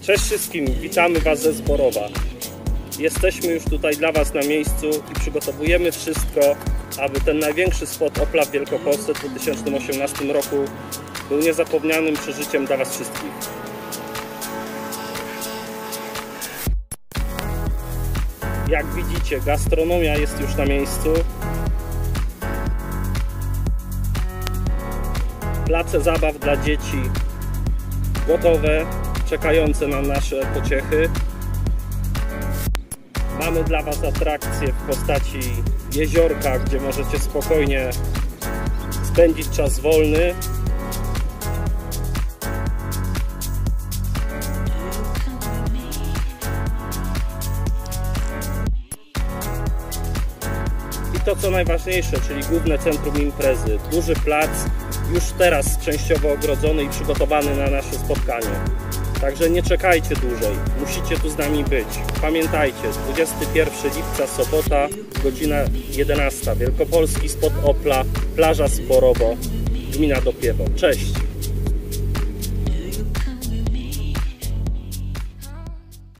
Cześć wszystkim, witamy Was ze Zborowa. Jesteśmy już tutaj dla Was na miejscu i przygotowujemy wszystko, aby ten największy spot Opla w Wielkopolsce w 2018 roku był niezapomnianym przeżyciem dla Was wszystkich. Jak widzicie, gastronomia jest już na miejscu. Place zabaw dla dzieci gotowe, czekające na nasze pociechy. Mamy dla Was atrakcje w postaci jeziorka, gdzie możecie spokojnie spędzić czas wolny. I to co najważniejsze, czyli główne centrum imprezy. Duży plac, już teraz częściowo ogrodzony i przygotowany na nasze spotkanie. Także nie czekajcie dłużej, musicie tu z nami być. Pamiętajcie, 21 lipca, sobota, godzina 11. Wielkopolski spot Opla, plaża Zborowo, gmina Dopiewo. Cześć!